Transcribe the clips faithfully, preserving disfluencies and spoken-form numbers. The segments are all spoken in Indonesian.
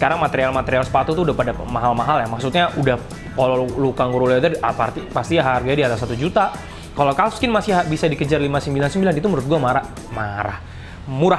sekarang material-material sepatu tuh udah pada mahal-mahal ya. Maksudnya udah kalau lu kangaroo leather apa, pasti harganya di atas satu juta. Kalau calfskin masih bisa dikejar lima ratus sembilan puluh sembilan, itu menurut gua marah, marah, murah.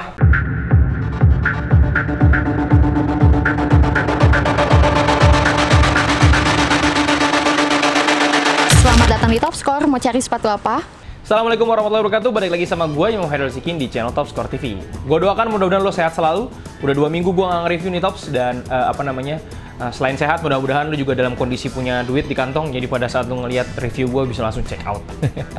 Selamat datang di Top Score. Mau cari sepatu apa? Assalamualaikum warahmatullahi wabarakatuh. Balik lagi sama gue, Imam Haidar Sikin, di channel Top Score T V. Gue doakan mudah-mudahan lo sehat selalu. Udah dua minggu gue nggak nge-review nih Tops. Dan uh, apa namanya, uh, selain sehat, mudah-mudahan lo juga dalam kondisi punya duit di kantong. Jadi pada saat lo ngeliat review gue bisa langsung check out.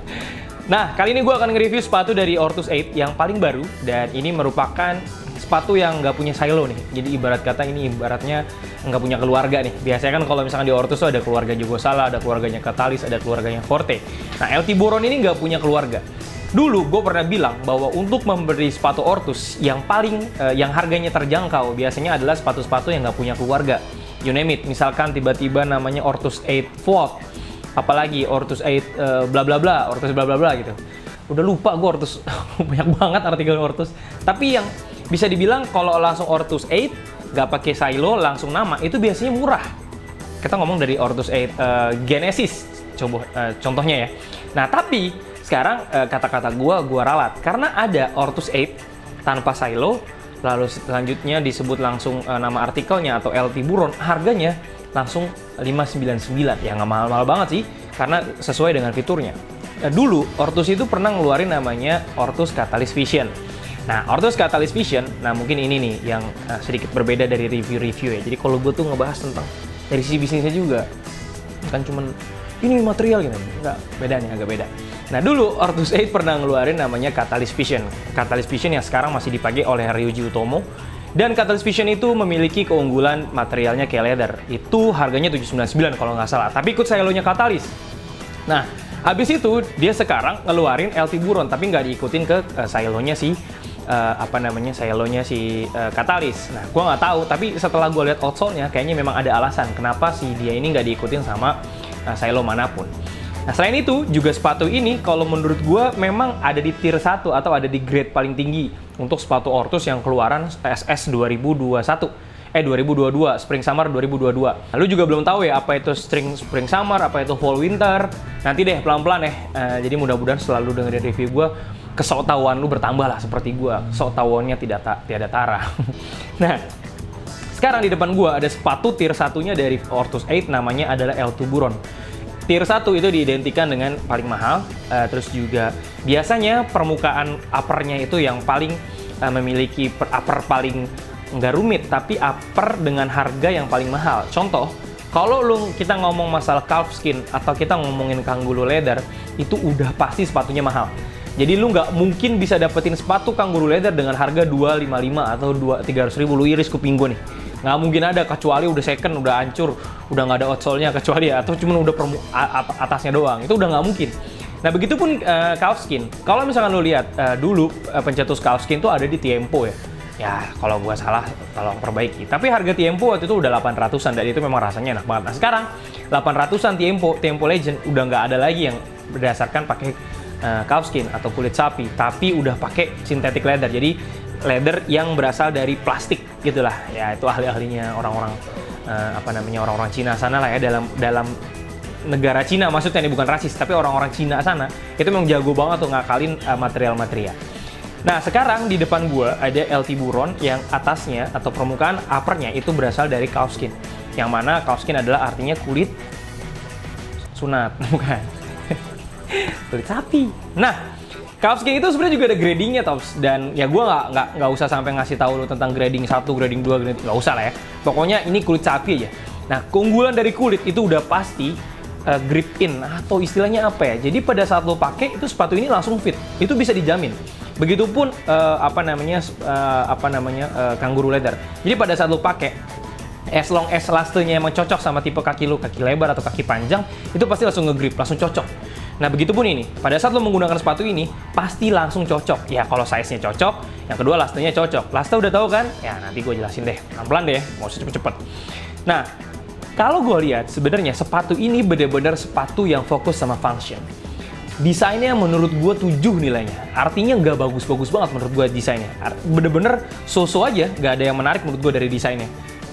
Nah, kali ini gue akan nge-review sepatu dari Ortus delapan yang paling baru. Dan ini merupakan sepatu yang nggak punya silo nih. Jadi ibarat kata ini ibaratnya nggak punya keluarga nih. Biasanya kan kalau misalkan di Ortus tuh ada keluarga Jogosala, ada keluarganya Catalyst, ada keluarganya Forte. Nah, L T Boron ini nggak punya keluarga. Dulu gue pernah bilang bahwa untuk memberi sepatu Ortus yang paling eh, yang harganya terjangkau biasanya adalah sepatu-sepatu yang nggak punya keluarga. You name it. Misalkan tiba-tiba namanya Ortus delapan Volt, apalagi Ortus delapan uh, bla bla bla, Ortus bla bla bla gitu. Udah lupa gue Ortus, banyak banget artikel Ortus. Tapi yang bisa dibilang kalau langsung Ortus delapan, nggak pakai silo, langsung nama, itu biasanya murah. Kita ngomong dari Ortus delapan uh, Genesis, coba uh, contohnya ya. Nah, tapi sekarang uh, kata-kata gua gua ralat karena ada Ortus delapan tanpa silo, lalu selanjutnya disebut langsung uh, nama artikelnya atau L T Boron, harganya langsung lima ratus sembilan puluh sembilan. Ya nggak mahal-mahal banget sih, karena sesuai dengan fiturnya. Nah, dulu Ortus itu pernah ngeluarin namanya Ortus Catalyst Vision. Nah, Ortus Catalyst Vision, nah mungkin ini nih yang uh, sedikit berbeda dari review-review ya. Jadi kalau gue tuh ngebahas tentang dari sisi bisnisnya juga, bukan cuman ini material gitu, enggak, beda nih, agak beda. Nah, dulu Ortus delapan pernah ngeluarin namanya Catalyst Vision. Catalyst Vision yang sekarang masih dipakai oleh Ryuji Utomo. Dan Catalyst Vision itu memiliki keunggulan materialnya kayak leather. Itu harganya tujuh ratus sembilan puluh sembilan kalau nggak salah, tapi ikut silonya Catalyst. Nah, habis itu dia sekarang ngeluarin L T Boron, tapi nggak diikutin ke uh, silonya si Uh, apa namanya silonya si uh, Catalyst. Nah, gue nggak tahu, tapi setelah gue lihat outsole-nya, kayaknya memang ada alasan kenapa si dia ini nggak diikutin sama uh, silo manapun. Nah, selain itu juga sepatu ini kalau menurut gue memang ada di tier satu atau ada di grade paling tinggi untuk sepatu Ortus yang keluaran S S dua ribu dua puluh satu. Eh dua ribu dua puluh dua, Spring Summer dua ribu dua puluh dua. Lalu juga belum tahu ya apa itu Spring Spring Summer, apa itu Fall Winter. Nanti deh pelan-pelan ya. Uh, jadi mudah-mudahan selalu dengerin review gue, kesoktahuan lu bertambah lah seperti gue. Soktahuannya tidak ta tiada tara. Nah, sekarang di depan gue ada sepatu tier satunya dari Ortus delapan, namanya adalah L T Boron. Tier satu itu diidentikan dengan paling mahal, uh, terus juga biasanya permukaan uppernya itu yang paling uh, memiliki per upper paling nggak rumit, tapi upper dengan harga yang paling mahal. Contoh, kalau lu kita ngomong masalah calfskin atau kita ngomongin kangaroo leather, itu udah pasti sepatunya mahal. Jadi lu nggak mungkin bisa dapetin sepatu kangaroo leather dengan harga dua ratus lima puluh lima atau tiga ratus ribu. Lu iris kuping gue nih. Nggak mungkin ada, kecuali udah second, udah hancur, udah nggak ada outsole-nya, kecuali ya, atau cuma udah atasnya doang. Itu udah nggak mungkin. Nah, begitupun uh, calfskin. Kalau misalkan lu lihat uh, dulu uh, pencetus calfskin tuh ada di Tiempo ya. Ya, kalau gua salah, tolong perbaiki. Tapi harga Tiempo waktu itu udah delapan ratusan, dan itu memang rasanya enak banget. Nah, sekarang delapan ratusan Tiempo, Tiempo Legend udah nggak ada lagi yang berdasarkan pakai uh, calfskin atau kulit sapi, tapi udah pakai synthetic leather. Jadi leather yang berasal dari plastik gitulah. Ya, itu ahli-ahlinya orang-orang uh, apa namanya orang-orang Cina sana lah ya, dalam dalam negara Cina maksudnya, ini bukan rasis, tapi orang-orang Cina sana itu memang jago banget tuh ngakalin uh, material-material. Nah, sekarang di depan gue ada L T Boron yang atasnya atau permukaan uppernya itu berasal dari calfskin. Yang mana calfskin adalah artinya kulit sunat, bukan? Kulit sapi. Nah, calfskin itu sebenarnya juga ada gradingnya, Tops. Dan ya gue nggak nggak nggak usah sampai ngasih tahu lu tentang grading satu, grading dua, grading nggak usah lah ya. Pokoknya ini kulit sapi aja. Nah, keunggulan dari kulit itu udah pasti uh, grip in atau istilahnya apa ya? Jadi pada saat lo pakai itu sepatu ini langsung fit. Itu bisa dijamin. Begitupun uh, apa namanya uh, apa namanya uh, kangaroo leather. Jadi pada saat lo pakai, as long as lastenya emang cocok sama tipe kaki lo, kaki lebar atau kaki panjang, itu pasti langsung nge-grip, langsung cocok. Nah, begitupun ini, pada saat lo menggunakan sepatu ini, pasti langsung cocok. Ya, kalau size-nya cocok, yang kedua lastenya cocok. Lasta udah tahu kan? Ya, nanti gue jelasin deh, pelan-pelan deh, nggak usah cepet-cepet. Nah, kalau gue lihat, sebenarnya sepatu ini benar-benar sepatu yang fokus sama function. Desainnya menurut gue tujuh nilainya. Artinya nggak bagus-bagus banget menurut gue desainnya. Bener-bener so-so aja, nggak ada yang menarik menurut gue dari desainnya.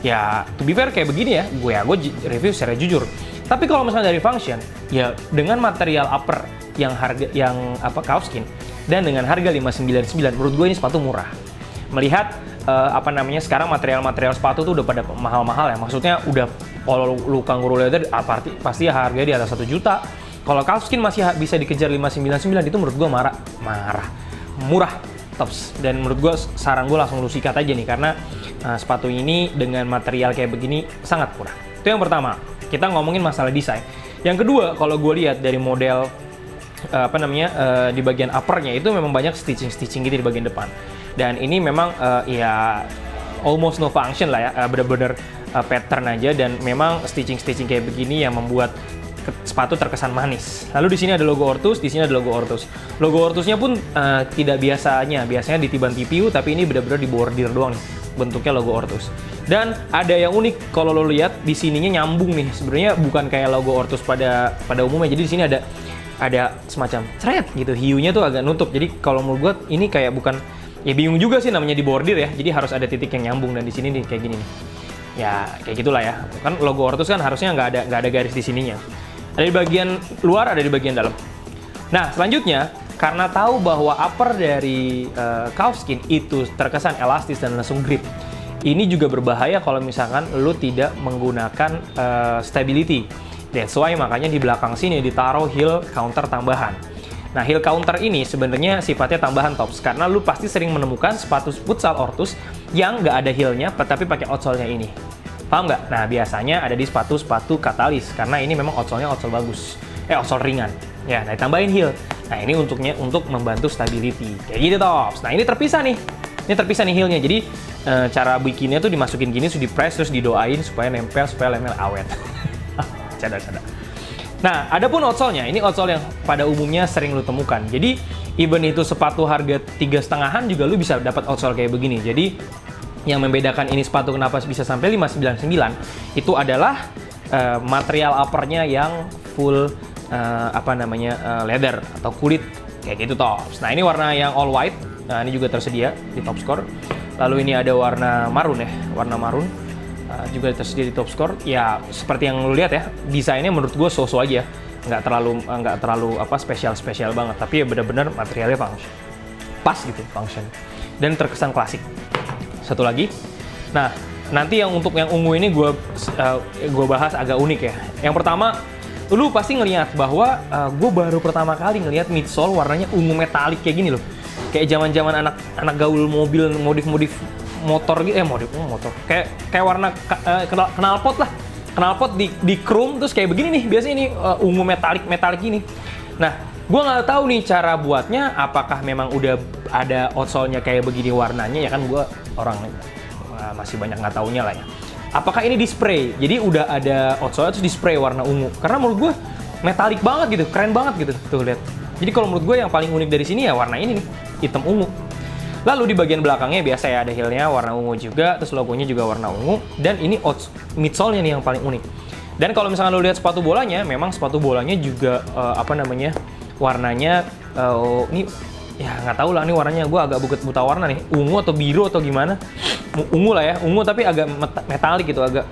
Ya, to be fair kayak begini ya, gue ya gue review secara jujur. Tapi kalau misalnya dari function, ya dengan material upper yang harga yang apa calfskin dan dengan harga lima ratus sembilan puluh sembilan, menurut gue ini sepatu murah. Melihat uh, apa namanya sekarang material-material sepatu tuh udah pada mahal-mahal ya. Maksudnya udah kalau lu kangaroo leather pasti pasti harganya di atas satu juta. Kalau calfskin masih bisa dikejar lima ratus sembilan puluh sembilan, itu menurut gue marah, marah, murah. Tops. Dan menurut gue saran gue langsung lu sikat aja nih, karena uh, sepatu ini dengan material kayak begini sangat murah. Itu yang pertama. Kita ngomongin masalah desain. Yang kedua, kalau gue lihat dari model uh, apa namanya uh, di bagian uppernya itu memang banyak stitching-stitching gitu di bagian depan. Dan ini memang uh, ya almost no function lah ya, uh, bener-bener uh, pattern aja, dan memang stitching-stitching kayak begini yang membuat sepatu terkesan manis. Lalu di sini ada logo Ortus, di sini ada logo Ortus. Logo Ortusnya pun uh, tidak biasanya, biasanya ditiban T P U, tapi ini benar-benar di bordir doang nih, bentuknya logo Ortus. Dan ada yang unik kalau lo lihat di sininya nyambung nih. Sebenarnya bukan kayak logo Ortus pada pada umumnya. Jadi di sini ada ada semacam thread gitu, hiunya tuh agak nutup. Jadi kalau menurut gue ini kayak bukan, ya bingung juga sih namanya di bordir ya. Jadi harus ada titik yang nyambung, dan di sini nih kayak gini nih. Ya kayak gitulah ya. Kan logo Ortus kan harusnya nggak ada nggak ada garis di sininya. Ada di bagian luar, ada di bagian dalam. Nah, selanjutnya, karena tahu bahwa upper dari uh, calfskin itu terkesan elastis dan langsung grip, ini juga berbahaya kalau misalkan lu tidak menggunakan uh, stability. That's why makanya di belakang sini ditaruh heel counter tambahan. Nah, heel counter ini sebenarnya sifatnya tambahan tops, karena lu pasti sering menemukan sepatu futsal Ortus yang nggak ada heelnya, tapi pakai outsole-nya ini. Paham nggak? Nah, biasanya ada di sepatu-sepatu katalis, karena ini memang outsole-nya outsole bagus. Eh, outsole ringan. Ya, nah ditambahin heel. Nah, ini untuknya untuk membantu stability. Kayak gitu, tops. Nah, ini terpisah nih. Ini terpisah nih heel-nya. Jadi, e, cara bikinnya tuh dimasukin gini, terus di-press, terus didoain supaya nempel, supaya lemel awet. Canda-canda. Nah, ada pun outsole-nya. Ini outsole yang pada umumnya sering lu temukan. Jadi, even itu sepatu harga tiga setengahan juga lu bisa dapat outsole kayak begini. Jadi, yang membedakan ini sepatu kenapa bisa sampai lima ratus sembilan puluh sembilan itu adalah uh, material uppernya yang full uh, apa namanya uh, leather atau kulit kayak gitu, tops. Nah, ini warna yang all white. Nah, ini juga tersedia di Topscore. Lalu ini ada warna marun ya, warna marun uh, juga tersedia di Topscore. Ya seperti yang lu lihat ya, desainnya menurut gue so-so aja, nggak terlalu nggak terlalu apa spesial-spesial banget, tapi ya benar-benar materialnya function, pas gitu function, dan terkesan klasik. Satu lagi, nah nanti yang untuk yang ungu ini gue uh, gue bahas agak unik ya. Yang pertama, lu pasti ngelihat bahwa uh, gue baru pertama kali ngelihat midsole warnanya ungu metalik kayak gini loh, kayak zaman-zaman anak anak gaul mobil modif-modif motor gitu, eh modif oh, motor, kayak kayak warna uh, kenal knalpot lah, knalpot di di chrome terus kayak begini nih, biasanya ini uh, ungu metalik metalik gini. Nah, gue nggak tahu nih cara buatnya, apakah memang udah ada outsole-nya kayak begini warnanya, ya kan gue orang uh, masih banyak nggak taunya lah ya. Apakah ini di spray? Jadi udah ada outsole terus di spray warna ungu. Karena menurut gue metalik banget gitu, keren banget gitu. Tuh lihat. Jadi kalau menurut gue yang paling unik dari sini ya warna ini nih, hitam ungu. Lalu di bagian belakangnya biasa ya ada heel-nya warna ungu juga, terus logonya juga warna ungu, dan ini midsole-nya nih yang paling unik. Dan kalau misalnya lo lihat sepatu bolanya, memang sepatu bolanya juga uh, apa namanya? Warnanya uh, ini ya nggak tahu lah, ini warnanya gue agak buta, buta warna nih, ungu atau biru atau gimana, ungu lah ya, ungu tapi agak metalik gitu, agak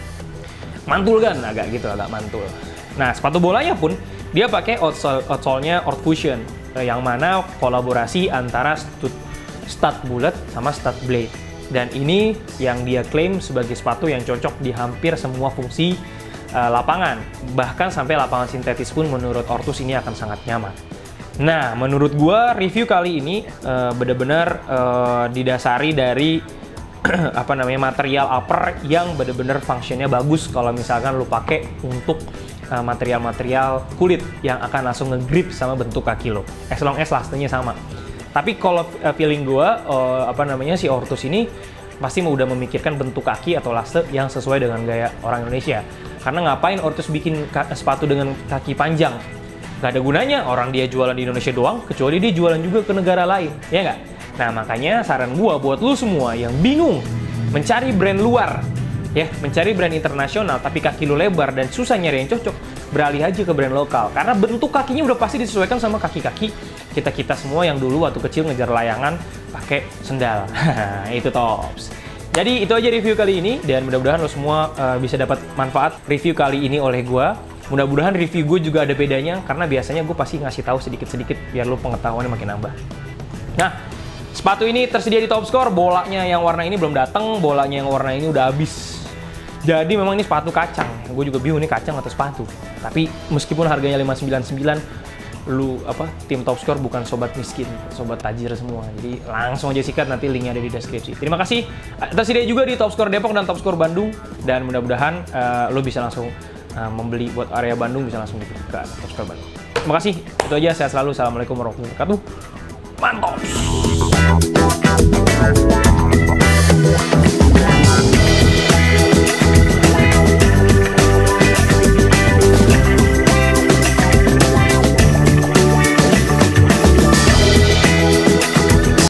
mantul kan, agak gitu, agak mantul. Nah, sepatu bolanya pun dia pakai outsole, outsole-nya Ortfusion, yang mana kolaborasi antara stud, stud bullet sama stud blade, dan ini yang dia klaim sebagai sepatu yang cocok di hampir semua fungsi uh, lapangan, bahkan sampai lapangan sintetis pun menurut Ortus ini akan sangat nyaman. Nah, menurut gua review kali ini uh, benar-benar uh, didasari dari apa namanya material upper yang benar-benar fungsinya bagus kalau misalkan lu pakai untuk uh, material-material kulit yang akan langsung nge-grip sama bentuk kaki lo. As long as lastenya sama. Tapi kalau uh, feeling gua uh, apa namanya si Ortus ini pasti udah memikirkan bentuk kaki atau laste yang sesuai dengan gaya orang Indonesia. Karena ngapain Ortus bikin sepatu dengan kaki panjang? Gak ada gunanya, orang dia jualan di Indonesia doang, kecuali dia jualan juga ke negara lain, ya nggak? Nah, makanya saran gua buat lu semua yang bingung mencari brand luar, ya, mencari brand internasional, tapi kaki lu lebar dan susah nyari yang cocok, beralih aja ke brand lokal. Karena bentuk kakinya udah pasti disesuaikan sama kaki-kaki kita-kita semua yang dulu waktu kecil ngejar layangan pakai sendal. Itu tops. Jadi itu aja review kali ini, dan mudah-mudahan lo semua uh, bisa dapat manfaat review kali ini oleh gue. Mudah-mudahan review gue juga ada bedanya, karena biasanya gue pasti ngasih tahu sedikit-sedikit biar lo pengetahuannya makin nambah. Nah, sepatu ini tersedia di Top Score. Bolanya yang warna ini belum datang, bolanya yang warna ini udah habis. Jadi memang ini sepatu kacang. Gue juga bingung ini kacang atau sepatu. Tapi meskipun harganya lima ratus sembilan puluh sembilan, lu apa tim Top Score bukan sobat miskin, sobat tajir semua. Jadi langsung aja sikat, nanti linknya ada di deskripsi. Terima kasih. Tersedia juga di Top Score Depok dan Top Score Bandung, dan mudah-mudahan uh, lu bisa langsung uh, membeli buat area Bandung, bisa langsung ke Top Score Bandung. Terima kasih. Itu aja. Sehat selalu. Assalamualaikum warahmatullahi wabarakatuh. Mantap.